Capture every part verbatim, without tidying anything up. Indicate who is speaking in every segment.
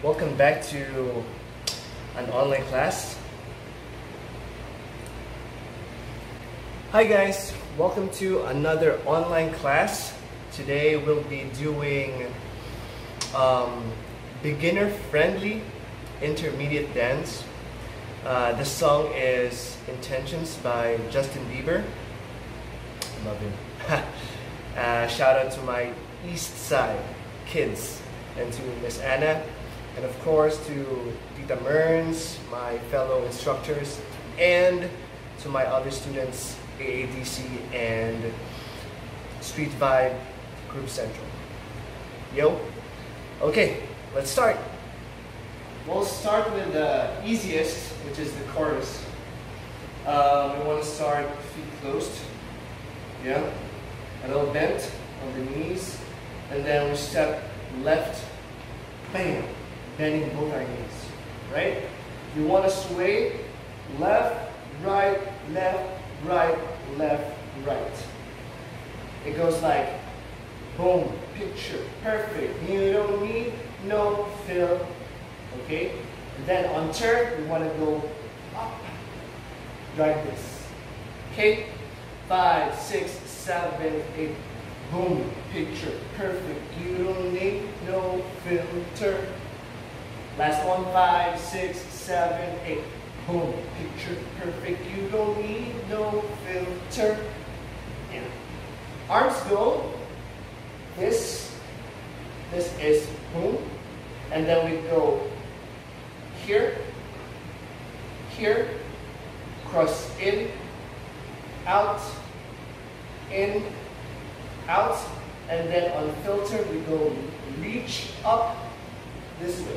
Speaker 1: Welcome back to an online class. Hi guys, welcome to another online class. Today we'll be doing um, beginner-friendly intermediate dance. Uh, the song is Intentions by Justin Bieber. Love him. uh, shout out to my East Side kids and to Miss Anna. And of course to Tita Merns, my fellow instructors, and to my other students, A A D C and Street Vibe Group Central. Yo? Okay, let's start. We'll start with the easiest, which is the chorus. Um, we want to start feet closed. Yeah? A little bent on the knees. And then we step left, bam. Bending both our knees, right? You want to sway left, right, left, right, left, right. It goes like boom, picture, perfect. You don't need no fill, okay? And then on turn, we want to go up, like this, okay? Five, six, seven, eight, boom, picture, perfect. You don't need no filter. Last one, five, six, seven, eight. Boom, picture perfect. You don't need no filter. Yeah. Arms go. This, this is boom. And then we go here, here, cross in, out, in, out. And then on filter, we go reach up this way.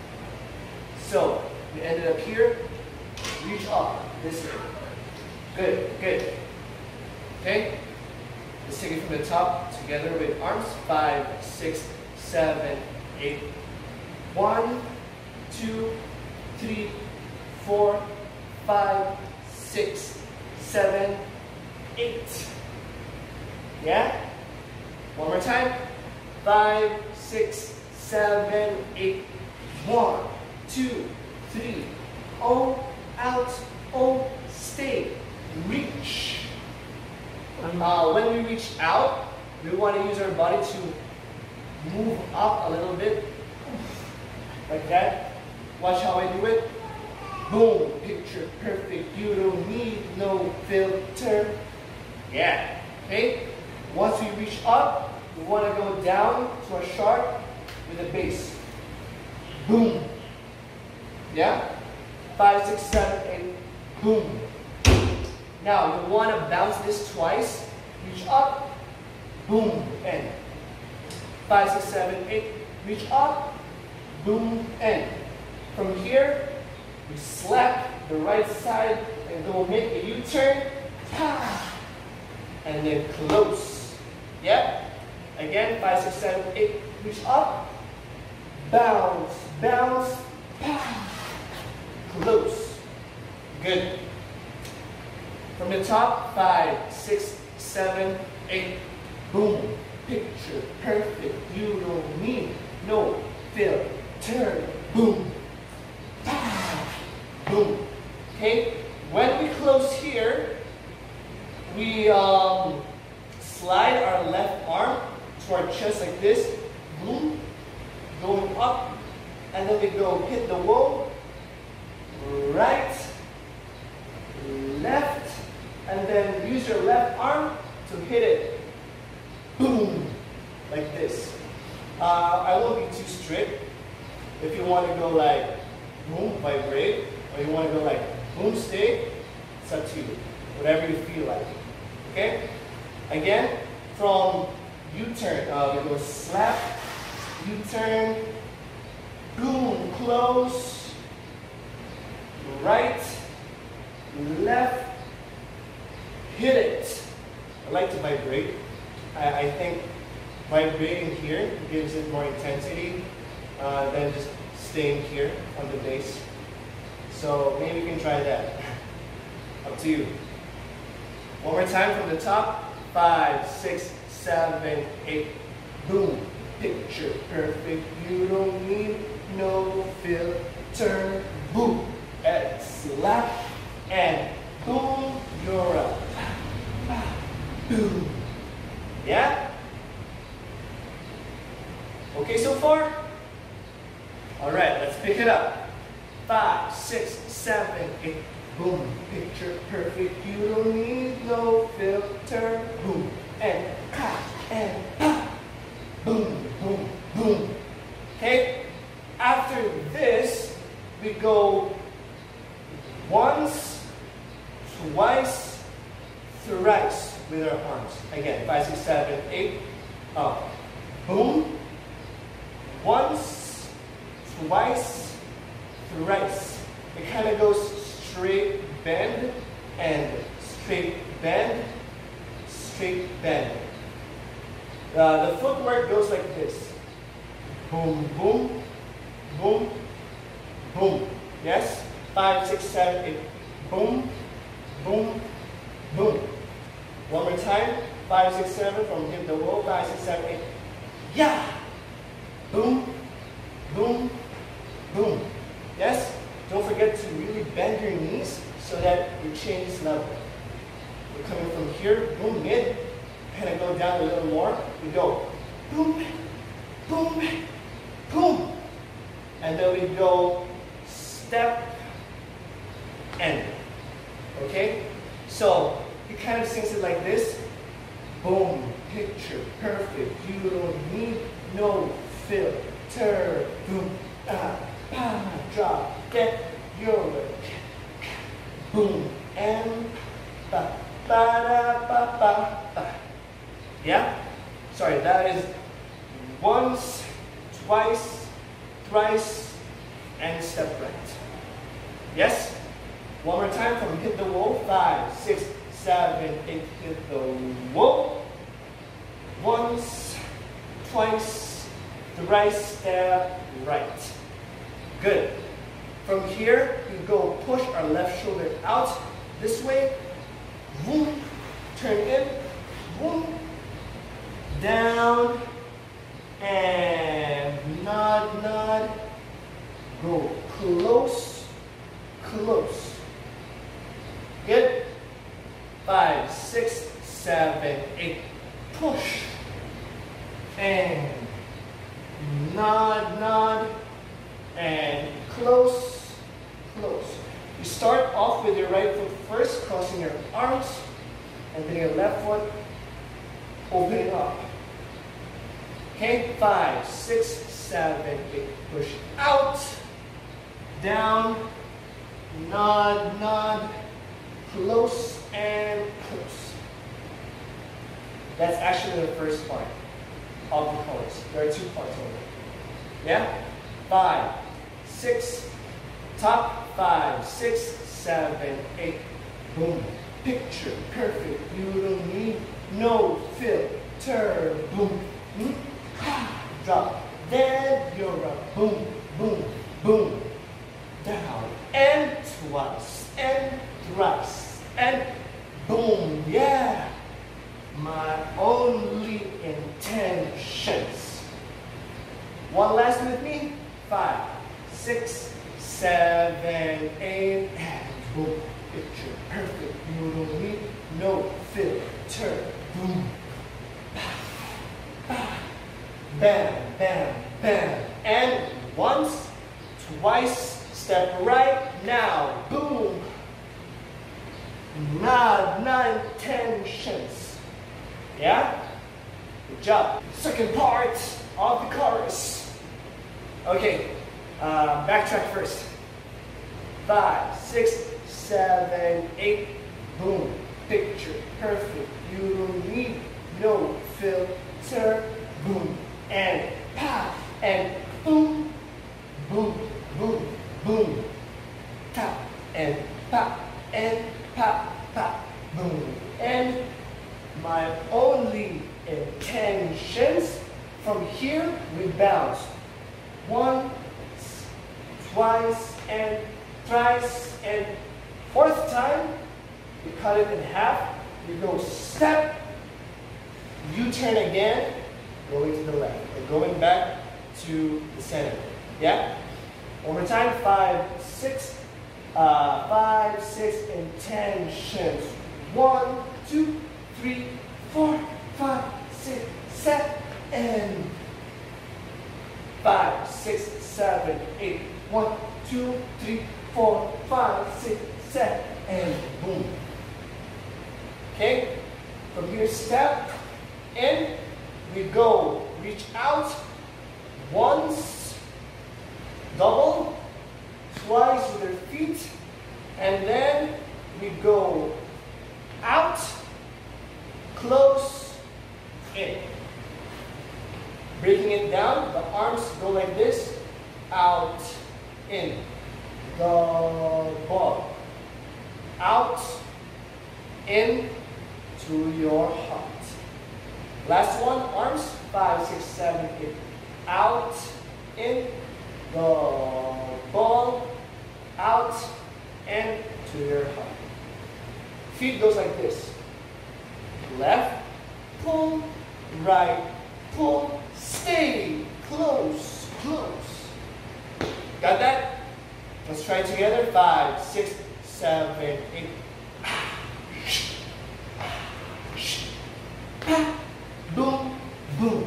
Speaker 1: So, we ended up here, reach up this way. Good, good. Okay? Let's take it from the top together with arms. Five, six, seven, eight. One, two, three, four, five, six, seven, eight. Yeah? One more time. Five, six, seven, eight. One. Two, three, oh, out, oh, stay, reach. Uh, when we reach out, we want to use our body to move up a little bit, like that. Watch how I do it. Boom, picture perfect. You don't need no filter. Yeah, okay? Once we reach up, we want to go down to a sharp with a base. Boom. Yeah? Five, six, seven, eight, boom. Now, you want to bounce this twice. Reach up, boom, and. Five, six, seven, eight, reach up, boom, and. From here, we slap the right side and go make a U-turn. And then close. Yeah? Again, five, six, seven, eight, reach up, bounce, bounce, close. Good. From the top, five, six, seven, eight. Boom. Picture perfect. You don't need no fill. Turn. Boom. Boom. Okay. When we close here, we um, slide our left arm to our chest like this. Boom. Going up. And then we go hit the wall. Right, left, and then use your left arm to hit it. Boom, like this. Uh, I won't be too strict. If you want to go like boom, vibrate, or you want to go like boom, stay, it's up to you. Whatever you feel like. Okay? Again, from U-turn, uh, we go slap, U-turn, boom, close. Right, left, hit it. I like to vibrate. I, I think vibrating here gives it more intensity uh, than just staying here on the base. So maybe you can try that. Up to you. One more time from the top. Five, six, seven, eight. Boom. picture perfect. You don't need no filter. Boom, and slap, and boom, you're up. Boom. Yeah? Okay so far? Alright, let's pick it up. Five, six, seven, eight. Boom, picture perfect. You don't need no filter. Boom, and ka, and pa. Boom, boom, boom. Okay? After this, we go once, twice, thrice with our arms. Again, five, six, seven, eight. Up. Boom. Once, twice, thrice. It kind of goes straight bend and straight bend, straight bend. Uh, the footwork goes like this. Boom, boom, boom, boom. Yes? Five, six, seven, eight. Boom, boom, boom. One more time. Five, six, seven from hip to wall. Five, six, seven, eight. Yeah! Boom, boom, boom. Yes? Don't forget to really bend your knees so that you change level. We're coming from here, boom, mid. Kind of go down a little more. We go boom, boom, boom. And then we go step, end. Okay? So, he kind of sings it like this. Boom, picture perfect. You don't need no filter. Boom, ah, ah, drop, get your boom, and ba, ba, da, ba, ba, ba. Yeah? Sorry, that is once, twice, thrice, and step right. Yes? One more time from hit the wall. Five, six, seven, eight, hit the wall. Once, twice, thrice, step right. Good. From here, we go push our left shoulder out this way. Boom. Turn in. Boom. Down. And nod, nod. Go close, close. Good. Five, six, seven, eight. Push. And nod, nod. And close, close. You start off with your right foot first, crossing your arms, and then your left foot opening up. Okay, five, six, seven, eight. Push out, down, nod, nod, close, and close. That's actually the first part of the chorus. There are two parts of it. Yeah? Five, six, top, five, six, seven, eight. Boom. Picture perfect. You don't need no filter. Boom. Hmm? Drop. Then you're up. Boom, boom, boom. Down. And twice. And thrice. And boom. Yeah. My only intentions. One last with me. Five, six, seven, eight, and boom. Picture perfect. You don't need no filter. Boom. Bam, bam, bam. And once, twice, step right now. Boom. Nod, nine tensions. Yeah? Good job. Second part of the chorus. Okay, uh, backtrack first. Five, six, seven, eight. Boom. Picture perfect. You don't need no filter. Boom. And pop. And boom. Boom. Boom. Boom. Tap. And pop. And pop. Pop. Boom. And my only intentions from here, we bounce. Once, twice, and thrice, and fourth time, we cut it in half. We go step, U-turn again, going to the left, or going back to the center. Yeah? One more time. Five, six, uh, five, six, intentions. One, two, three, four, five, six, seven, and five, six, seven, eight. One, two, three, four, five, six, seven, and boom. Okay? From here, step in. We go, reach out once, double, twice with our feet, and then we go out, close, in. Breaking it down, the arms go like this, out, in. The ball. Out, in to your heart. Last one, arms, five, six, seven, eight. Out, in, the ball, out, and to your heart. Feet goes like this. Left, pull, right, pull, stay, close, close. Got that? Let's try it together. Five, six, seven, eight. Boom, boom.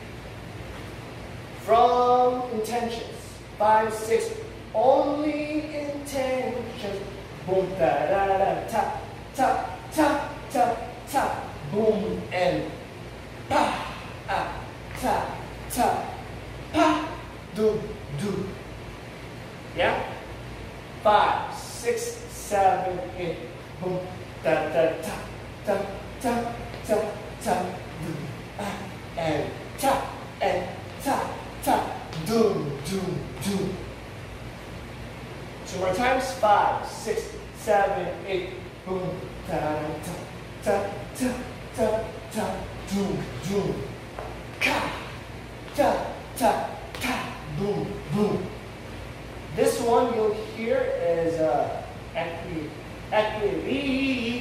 Speaker 1: From intentions. Five, six, only intentions. Boom, da da da, ta, ta, ta, ta, ta. Boom, and pa, ah, ta, ta, pa, do, do. Yeah? Five, six, seven, eight. Boom, da da ta, ta, ta, ta, ta, boom, ah, and ta, and ta, ta, do, do, do. Two more times. Five, six, seven, eight. Boom, da ta, ta, ta, ta, ta, do, do. Ka, ta, ta, ta, boom, boom. This one you'll hear is uh, equi, equi,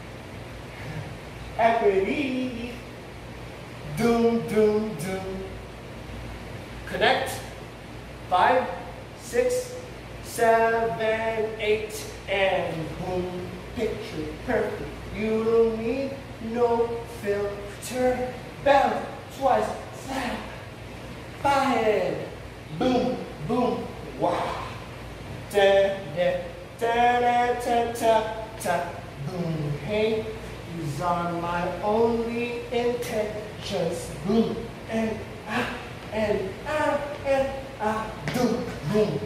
Speaker 1: equi, doom, doom, doom. Connect. Five, six, seven, eight, and boom. Picture perfect. You don't need no filter. Bounce twice, slap, five, boom, boom. Wow. Da da da da ta ta ta. Boom. Hey, these are my only intentions. Boom and ah and ah and ah. Boom boom.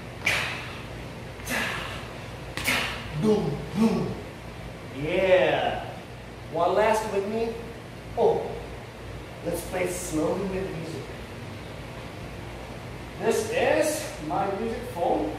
Speaker 1: Ta ta. Boom boom. Yeah. One last with me. Oh, let's play slowly with music. This is my music phone,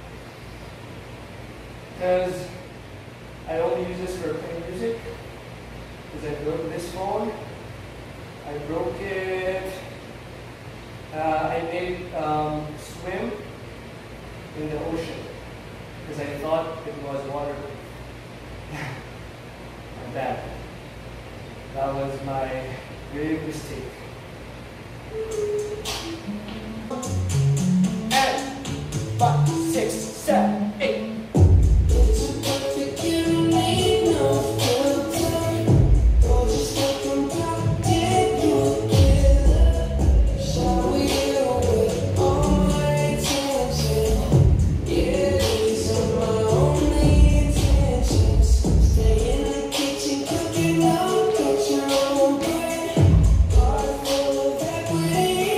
Speaker 1: because I only use this for playing music, because I broke this phone. I broke it, uh, I made it um, swim in the ocean, because I thought it was waterproof. My bad. That was my big mistake. And five, six, seven, eight.
Speaker 2: Way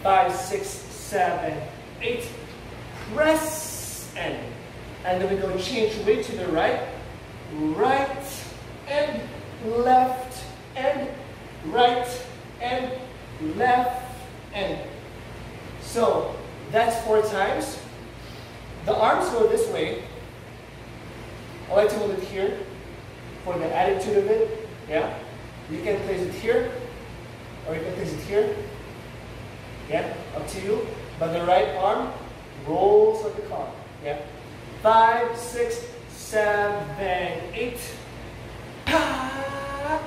Speaker 1: Five, six, seven, eight. Press and. And then we go change weight to the right. Right and left and right and left and. So that's four times. The arms go this way. I like to hold it here for the attitude of it. Yeah. You can place it here or you can place it here. Yeah, up to you. But the right arm rolls like a car. Yeah. Five, six, seven, eight. Pa.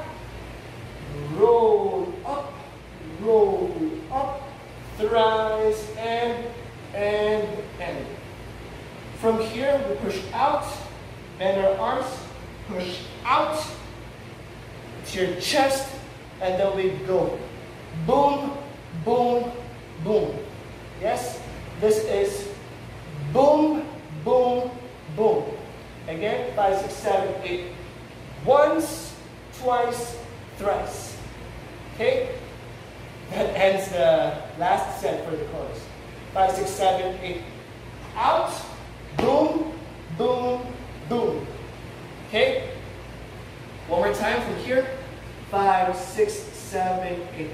Speaker 1: Roll up, roll up, thrice and and and. From here we push out, bend our arms, push out to your chest, and then we go boom, boom, boom. Yes, this is boom, boom, boom. Again, five, six, seven, eight. Once, twice, thrice. Okay? That ends the last set for the chorus. Five, six, seven, eight. Out, boom, boom, boom. Okay? One more time from here. Five, six, seven, eight.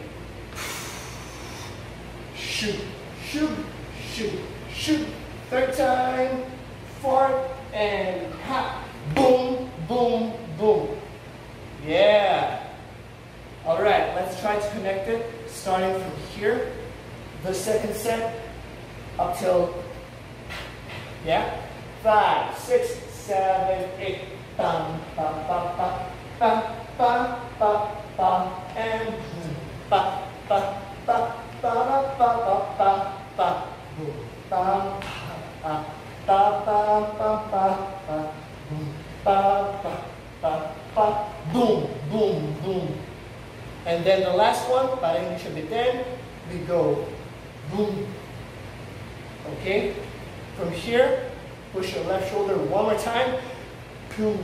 Speaker 1: Shoot, shoot, shoot, shoot. Third time. Fourth and ha. Boom, boom, boom. Yeah. All right, let's try to connect it. Starting from here. The second set up till, yeah. Five, six, seven, eight. Bam, bam, bam, bam, bam, bam, bam, bam, and ba, ba, ba, ba, ba, ba, ba, ba, boom, bam, ba, ba, ba, ba, ba, ba, boom, ba, ba, ba, ba, boom, boom, boom. And then the last one, para hindi siya bitin, we go boom. Okay? From here, push your left shoulder one more time. Boom.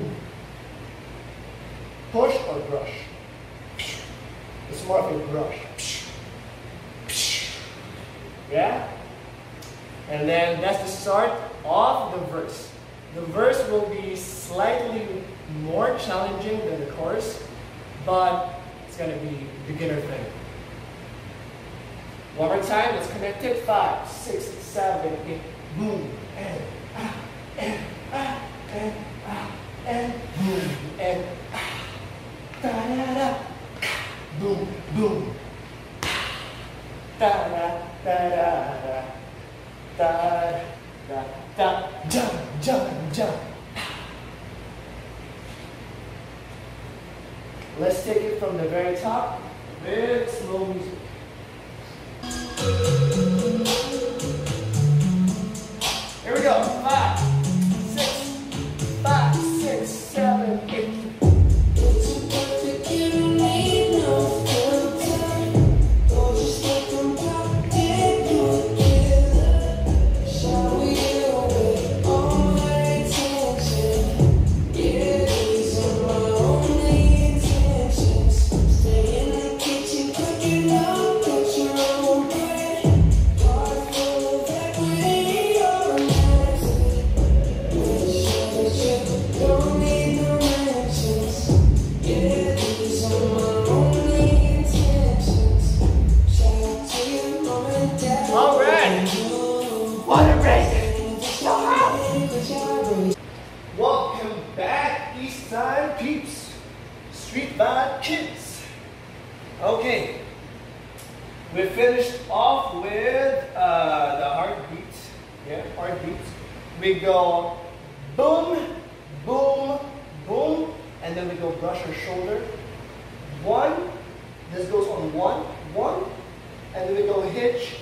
Speaker 1: Push or brush. It's more of a brush. Yeah? And then that's the start of the verse. The verse will be slightly more challenging than the chorus, but it's going to be beginner friendly. One more time, let's connect it. Five, six, seven, eight. Boom, and ah, and ah, and ah, and boom, and ah. Da da da, boom, boom, da da da da da da da, jump, jump, jump. Let's take it from the very top with slow music. Here we go. Five, six, five, six, seven, eight. Welcome back, East Side peeps, Street Vibe kids. Okay, we finished off with uh, the heartbeat. Yeah, heartbeat. We go boom, boom, boom, and then we go brush our shoulder. One, this goes on one, one, and then we go hitch.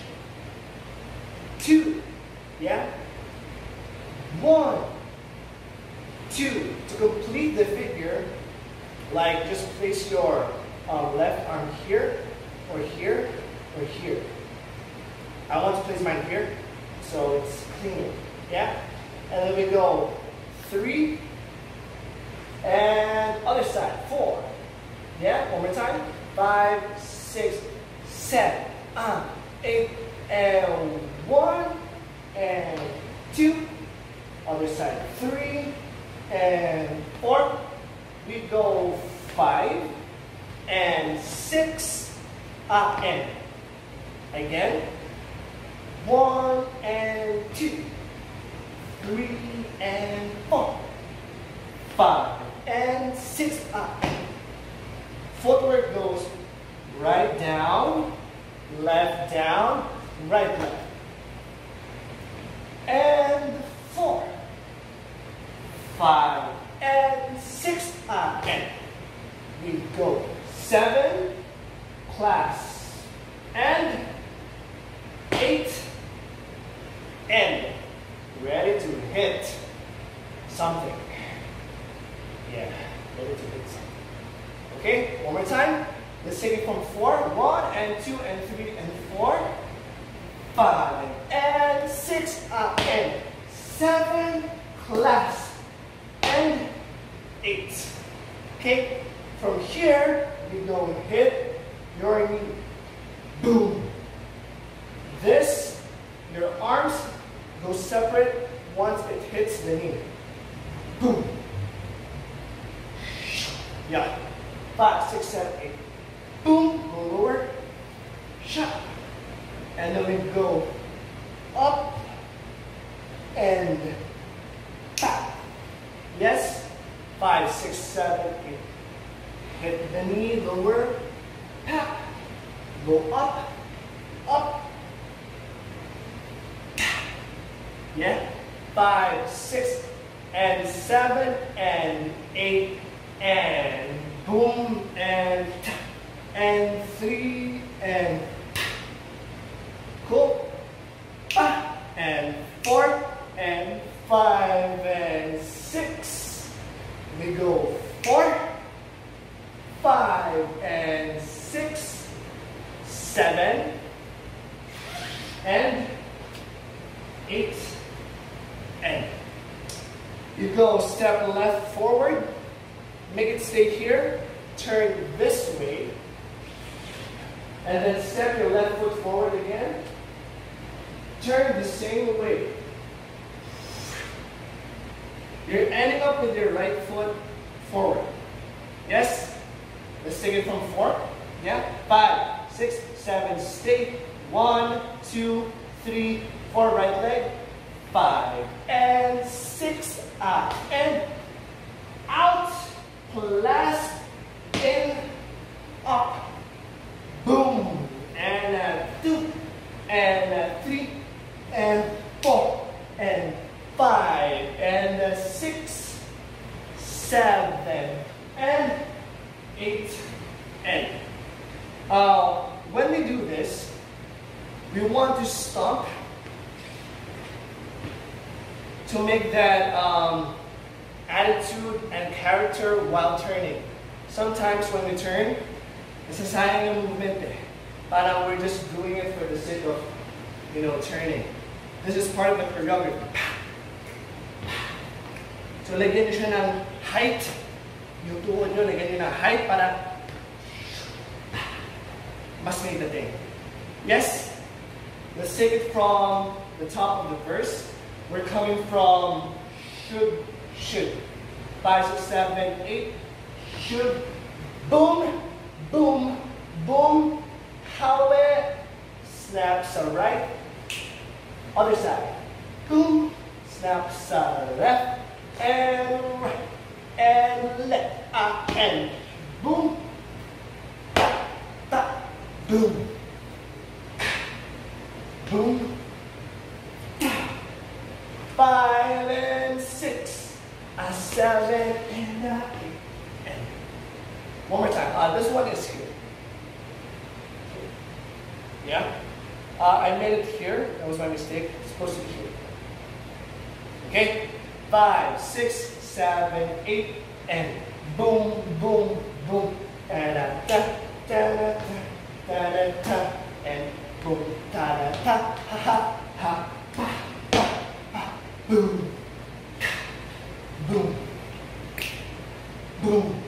Speaker 1: Two, yeah. One, two. To complete the figure, like just place your uh, left arm here, or here, or here. I want to place mine here, so it's cleaner. Yeah? And then we go three, and other side, four. Yeah? One more time. Five, six, seven, uh, eight, and one, and two, other side, three, and four, we go five, and six, up, and again, one, and two, three, and four, five, and six, up. Footwork goes right down, left down, right left. And four, five, and six, up, and we go seven, class, and eight, and ready to hit something. Yeah, ready to hit something. Okay, one more time. Let's take it from four. One and two and three and four. Five and six, up, and seven, class, and eight. Okay, from here, we go hit your knee. Boom. This, your arms go separate once it hits the knee. Boom. Yeah. Five, six, seven, eight. Boom. Go lower. Shut. And then we go up and back. Yes? Five, six, seven, eight. Hit the knee, lower, tap. Go up, up, tap. Yeah? Five, six, and seven, and eight, and boom, and tap. And three, and tap. Cool. Ah, and four, and five, and six. We go four, five, and six, seven, and eight, and you go step left forward, make it stay here, turn this way, and then step your left foot forward again. Turn the same way. You're ending up with your right foot forward. Yes? Let's take it from four. Yeah? Five, six, seven, stay. One, two, three, four, right leg. Five, and six, up, and out. Plus, in, up. Boom. And uh, two, and uh, three, and four, and five, and uh, six, seven, and eight, and uh, when we do this, we want to stomp to make that um, attitude and character while turning. Sometimes when we turn, nasasayang yung movement eh. Parang we're just doing it for the sake of, you know, turning. This is part of the choreography. So lagyan nyo siya ng height. Yung tuhod nyo, lagyan nyo ng height para mas may dating. Yes? Let's take it from the top of the verse. We're coming from should, should. Five, six, seven, eight. Should. Boom, boom, boom. Hawe. Snap sa right. Other side. Boom. Snap sa left. And right. And left. Up and boom. Tap, tap. Boom. Boom. Tap. Five and six. A seven and a eight. And one more time. Uh, this one is here. Yeah? Uh, I made it here. That was my mistake. It's supposed to be here. Okay? Five, six, seven, eight, and boom, boom, boom. And a ta, ta, ta, ta, ta, ta, and boom, ta, ta, ta, ha, ha, ha, ha, ha, ha, boom, boom, boom.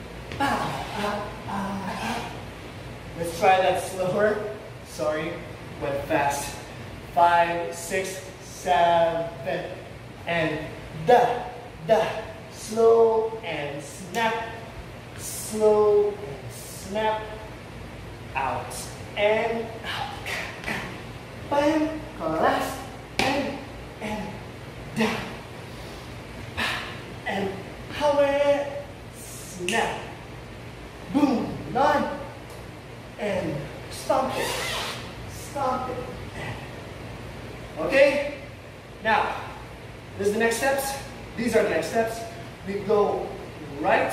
Speaker 1: Ah, ah, ah, ah. Let's try that slower. Sorry. Went fast. Five, six, seven, and da, da. Slow and snap. Slow and snap. Out and out. Bam, last, and, and, down. And power, snap. Boom, nine, and stomp it. Stomp it. Okay? Now, this is the next steps. These are the next steps. We go right,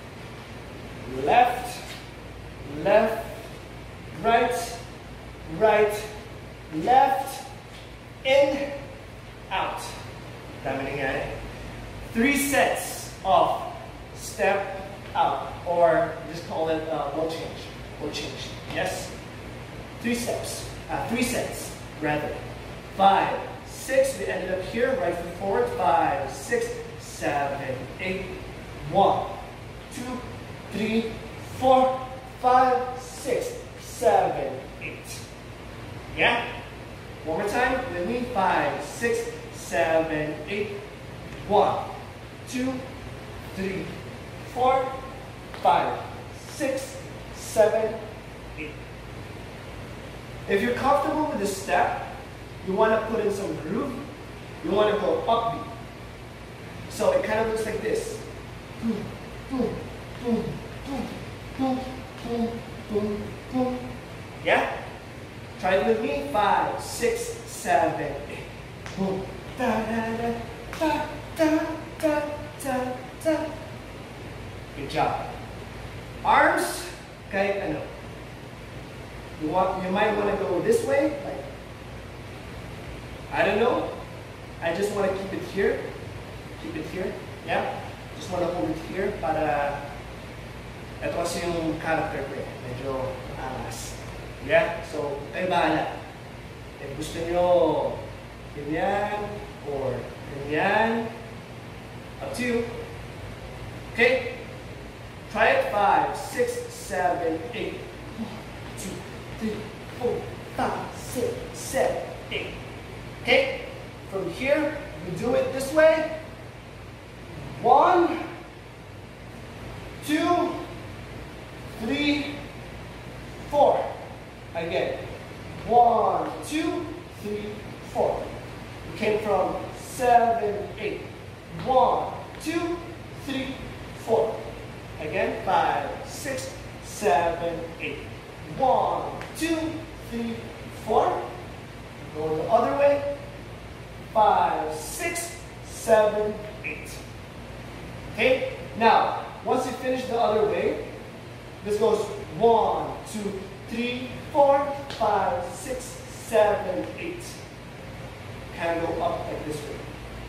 Speaker 1: left, left, right, right, left, in, out. Dami nangyari. Three sets of step out, or just call it uh, wall change. Wall change. Yes? Three steps. Uh, three sets, rather. Five, six. We ended up here. Right foot forward. Five, six, seven, eight. One, two, three, four, five, six, seven, eight. Yeah? One more time with me. Five, six, seven, eight. One, two, three, four, five, six, seven, eight. If you're comfortable with this step, you want to put in some groove. You want to go upbeat. So it kind of looks like this. Boom, boom, boom, boom, boom, boom, boom, boom. Yeah? Try it with me. Five, six, seven, eight. Boom. Da da da da da da da da. Good job. Arms, kahit ano. You want, you might want to go this way, like, I don't know. I just want to keep it here. Keep it here. Yeah? Just want to hold it here para ito kasi yung character ko eh. Medyo angas. Yeah? So, kayo bahala. If gusto nyo ganyan or ganyan, up to you. Okay? Try it. Five, six, seven, eight. One, two, three, four, five, six, seven, eight. Okay? From here, we do it this way. One, two, three, four. Again. One, two, three, four. We came from seven, eight. One, two, three, four. Again. Five, six, seven, eight. One, two, three, four. Go the other way. Five, six, seven, eight. Okay? Now, once you finish the other way, this goes one, two, three, four, five, six, seven, eight. Kind of go up like this way.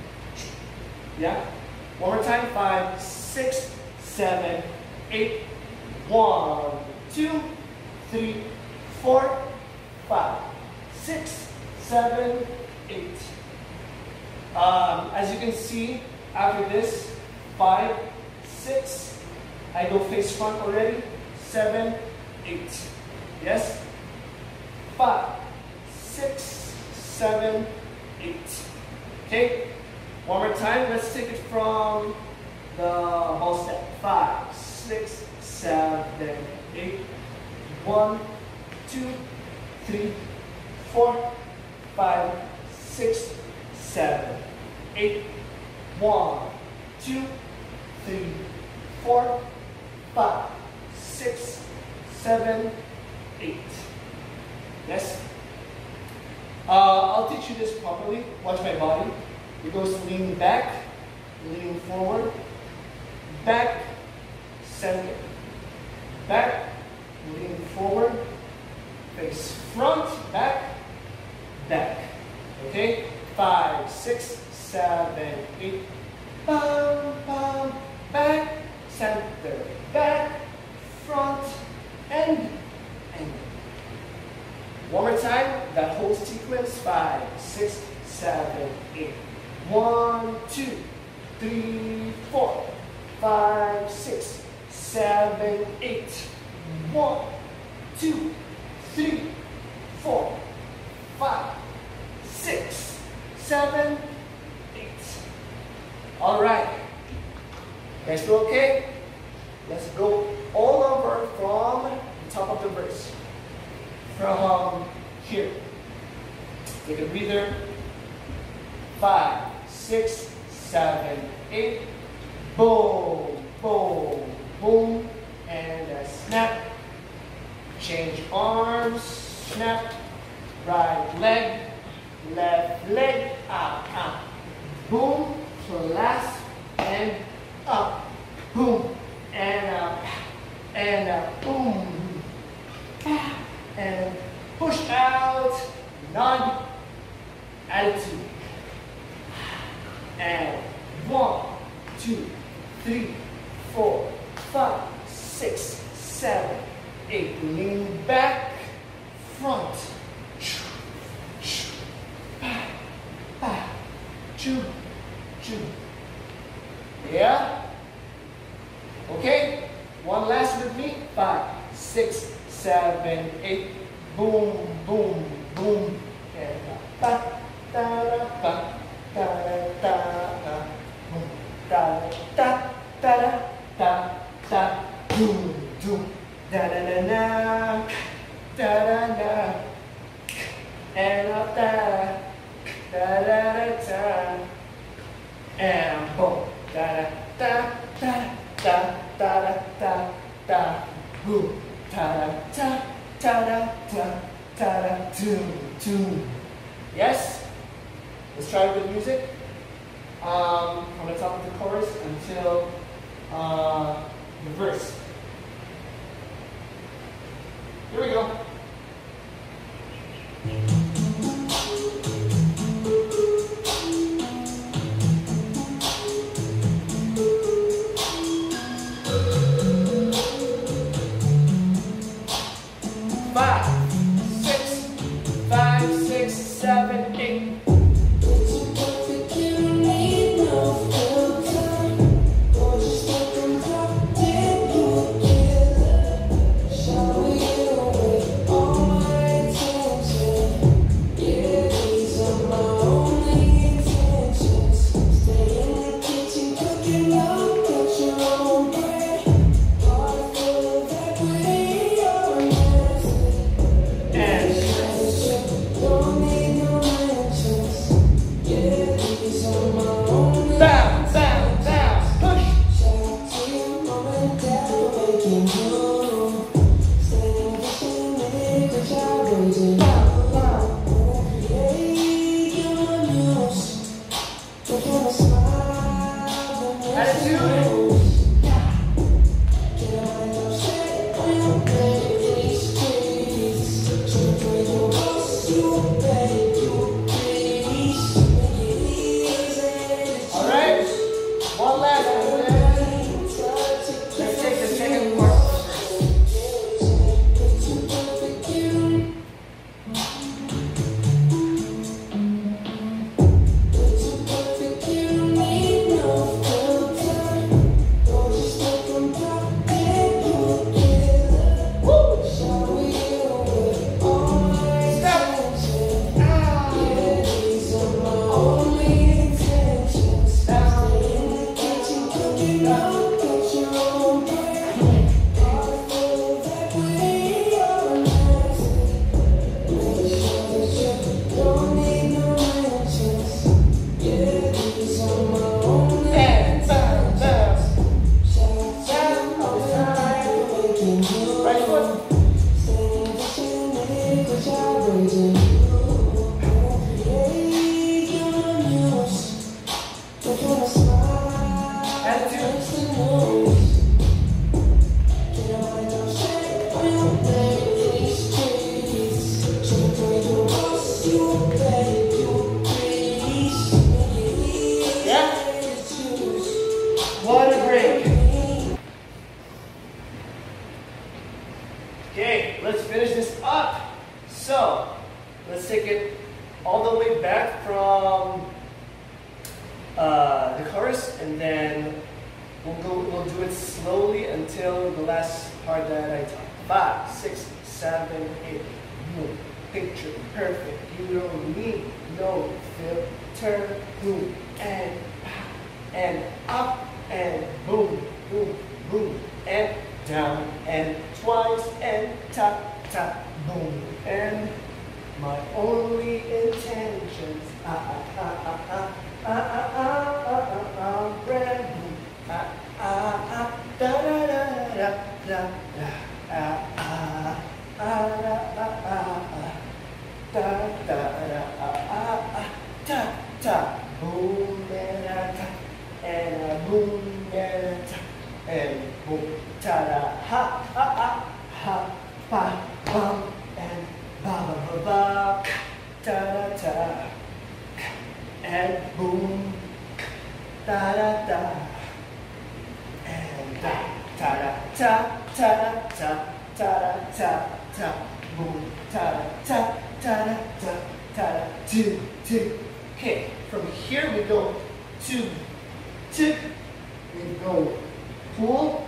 Speaker 1: Yeah? One more time. Five, six, seven, eight. One, two, three, four, five, six, seven, eight. Um, as you can see, after this, five, six, I go face front already, seven, eight. Yes? Five, six, seven, eight. Okay? One more time. Let's take it from the ball step. Five, six, seven, eight. One, two, three, four, five, six, seven, eight. One, two, three, four, five, six, seven, eight. Yes? Uh, I'll teach you this properly. Watch my body. It goes leaning back, leaning forward, back, center, back, leaning forward, face front, back, back. Okay? Five, six, seven, eight. Bum, bum, back, center, back, front, and, and. One more time, that whole sequence. Five, six, seven, eight. One, two, three, four, five, six, seven, eight. One, two, three, four, seven, eight. All right. Guys feel okay? Let's go all over from the top of the verse. From here. Take a breather. Five, six, seven, eight. Boom, boom, boom. And a snap. Change arms. Snap. Right leg. Left leg. Up, up. Boom. Clasp. And up. Boom. And up. And up. Boom. And push out. None. Attitude. And one, two, three, four, five, six, seven, eight. Lean back, front. Choo, choo. Yeah? Okay? One last with me. Five, six, seven, eight. Boom, boom, boom. And ba, da, da, ba. Da da da boom, da da da da da boom, boom, da da da da da da da, and up da da da da da, and boom, da da da da da da da da, boom, da da da da da da da, doom, doom. Yes. Let's try it with music. Um, from the top of the chorus until uh, the verse. Here we go. Five, six, five, six, seven, eight. Okay, let's finish this up. So, let's take it all the way back from uh, the chorus, and then we'll go. We'll do it slowly until the last part that I taught. Five, six, seven, eight. Boom. picture perfect. You don't need no filter. Boom and and up and boom, boom, boom, and down and twice and tap, tap, boom. And my only intentions, ah, ah, ah, ah, ah, ah, ah, ah, ah, ah, red, boom, ah, ah, ah, da, da, da, da, da, da, ah, ah, ah, da, ah, ah, ah, da, da, da, ah, ah, ah, ta, ta, boom, and a ta, and a boom, and a ta, and boom, ta, da, ha, ha, ha, ha, ba, bum, and ba, ba, ba, ba, ta, da, ta, and boom, ta, da, da, and da, ta, da, ta, ta, da, ta, ta, da, ta, ta, boom, ta, da, ta, ta, da, ta, ta, da, two, two. Okay, from here we go two, two, we go pull,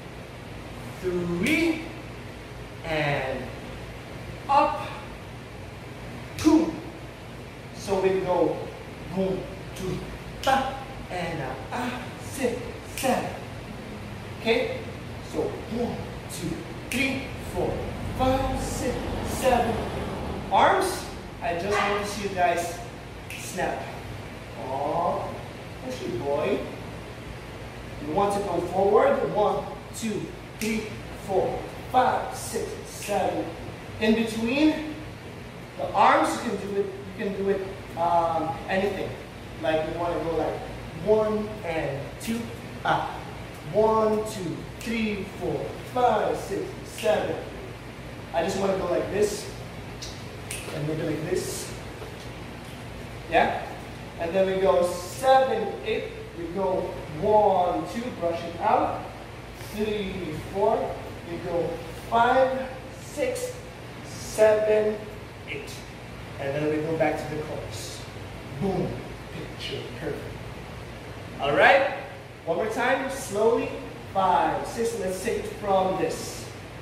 Speaker 1: three, and up, two. So we go boom, two, ba, and a, ah, six, seven. Okay, so one, two, three, four, five, six, seven. Arms, I just want to see you guys snap. Oh, push you, boy. You want to go forward. One, two, three, four, five, six, seven. In between the arms, you can do it. You can do it um, anything. Like you want to go like one and two, up. One, two, three, four, five, six, seven. I just want to go like this, and maybe like this. Yeah? And then we go seven, eight. We go one, two, brush it out. Three, four. We go five, six, seven, eight. And then we go back to the chorus. Boom. Picture perfect. All right? One more time, slowly. Five, six. Let's take it from this.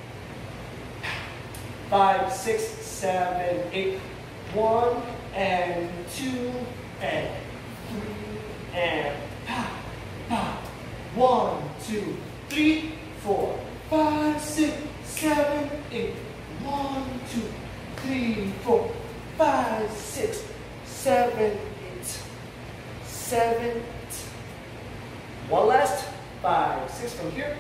Speaker 1: Five, six, seven, eight. One and two and three and pa, pa. One, two, three, four, five, six, seven, eight. One, two, three, four, five, six, seven, eight. Seven, eight. One last. Five, six from here.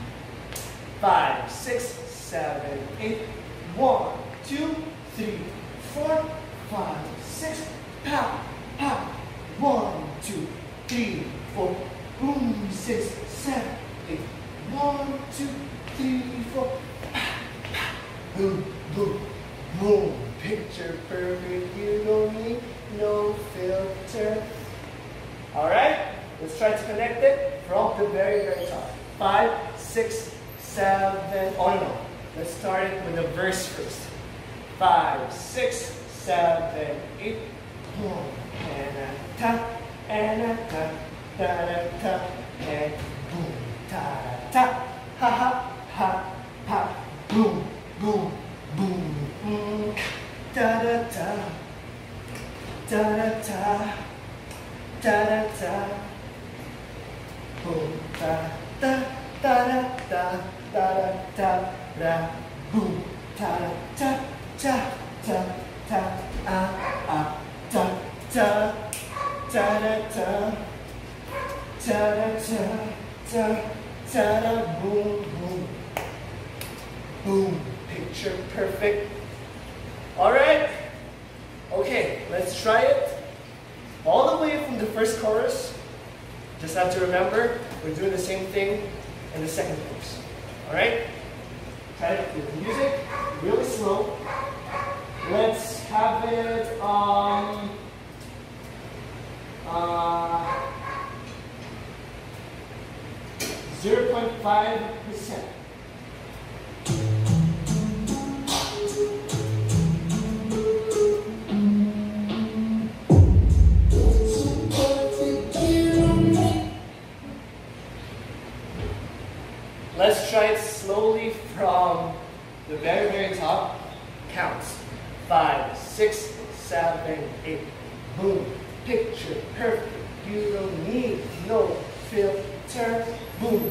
Speaker 1: Five, six, seven, eight. One, two, three, four, five, six. Pow, pow. One, two, three, four. Boom, six, seven, eight. One, two, three, four. Pow, pow. Boom, boom, boom. Picture perfect. You don't need no filter. All right. Let's try to connect it from the very, very top. Five, six, seven. Oh, no, no. Let's start it with the verse first. Five, six, seven, eight. One, and a ta, and a ta, da da ta, and boom, ta da ta, ha ha ha ha, boom, boom, boom, boom, da da ta, da da ta, da da ta. Boom, da da da da da da da da, boom, da da da da da da, ah ah, da da da da da, da da da da da, boom boom, boom. Picture perfect. All right. Okay, let's try it all the way from the first chorus. Just have to remember, we're doing the same thing in the second chorus. All right? Try it with music, really slow. Let's have it um, uh, zero point five percent. Let's try it slowly from the very, very top. Counts. Five. six, seven, eight. Boom. Picture perfect. You don't need no filter. Boom.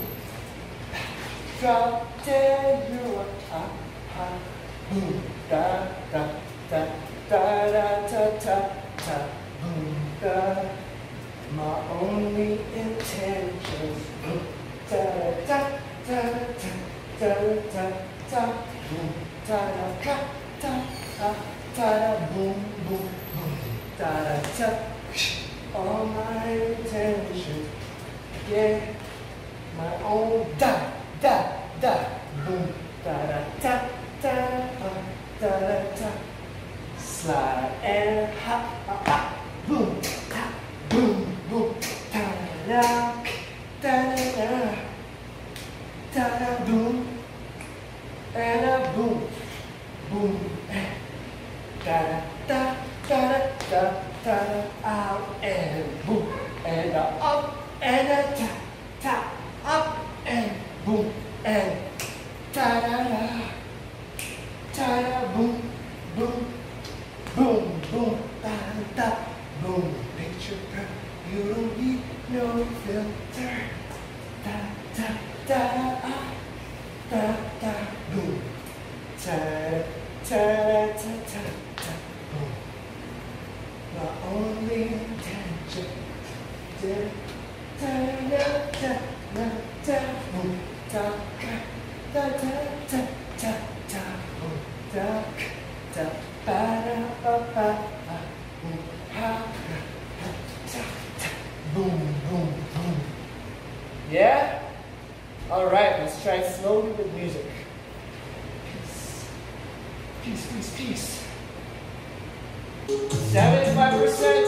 Speaker 1: Drop dead, you are. Ah, ah. Boom. Da da da da da da da da. Boom. Da. My only intentions. Boom. Da da da da da da da. Boom. Da da da da da da. Boom boom boom. Da da da. All my intentions. Yeah. My own da da da. Boom. Da da da da da da da. Slide and hop hop hop. Boom. Ha. Boom boom. Da da da da da. Da da boom. And a boom. Boom. Da da da da da da da. Out and boom. And a up and a ta ta. Up and boom. And da da da. Da da boom. Boom. Boom boom. Da da. Boom. Picture her. You don't need no filter. Da da da. Ah. Da da boom. Ta ta ta ta ta boom. My only intention. Da da da da da da boom. Da da da da da da boom. Da da ba da ba ba ba boom. Ha ha ha ta ta boom boom boom. Yeah. All right, let's try slowly with music. Peace, peace, peace, peace. seventy-five percent.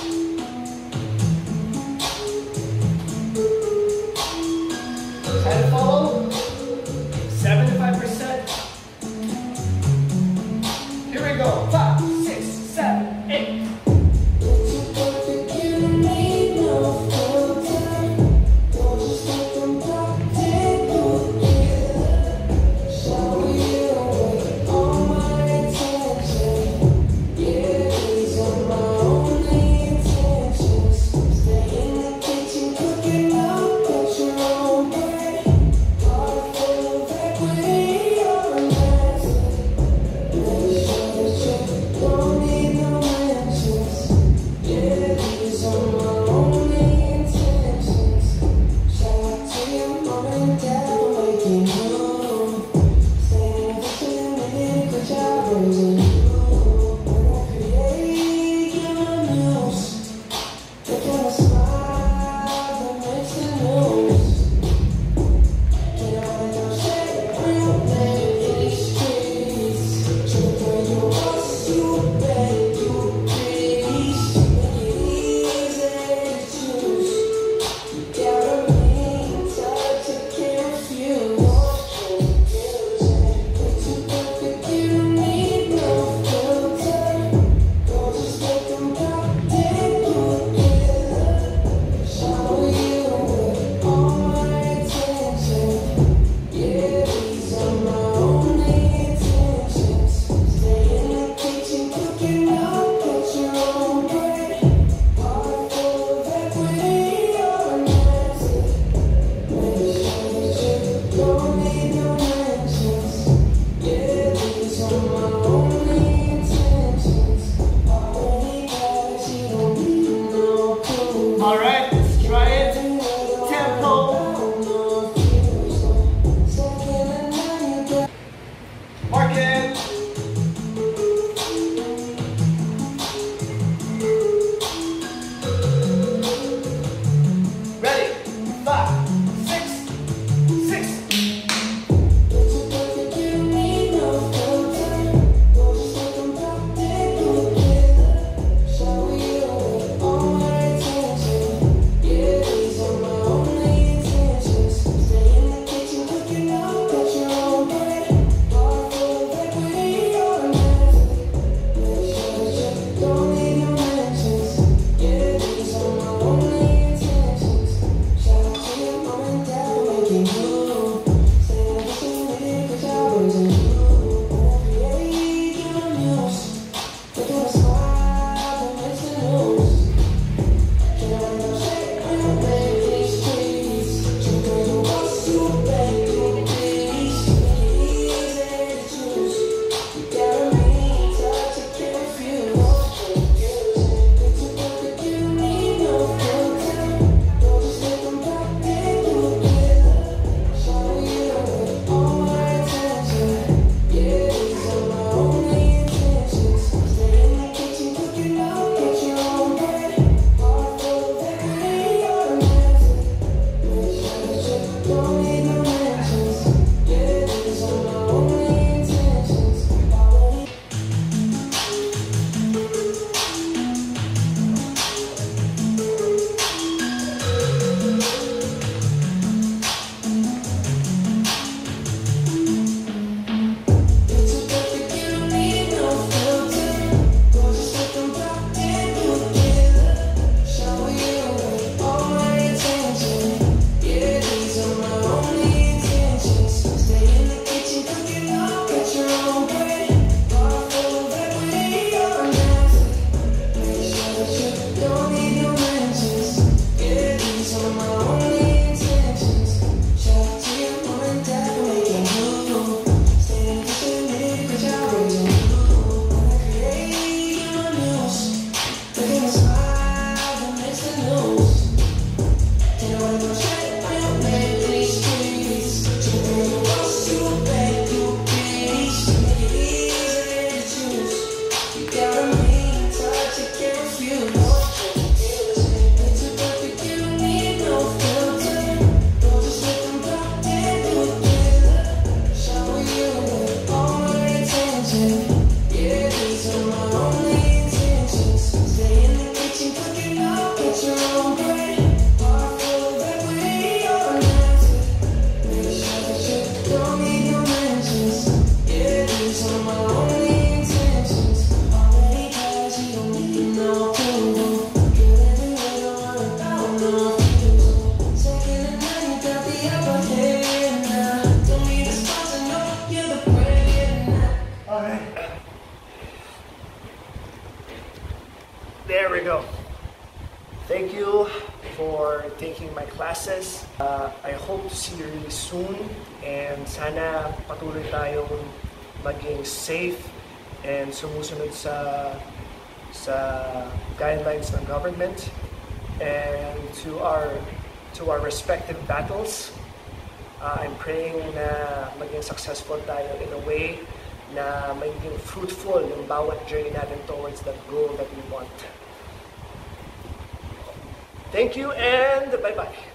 Speaker 1: Try to follow. seventy-five percent. Here we go. Five, six, seven, eight.
Speaker 2: Only
Speaker 1: There we go. Thank you for taking my classes. Uh, I hope to see you really soon, and sana patuloy tayong maging safe and sumusunod sa sa guidelines ng government, and to our to our respective battles. Uh, I'm praying na maging successful tayo in a way na maging fruitful yung bawat journey natin towards that goal that we want. Thank you and bye-bye.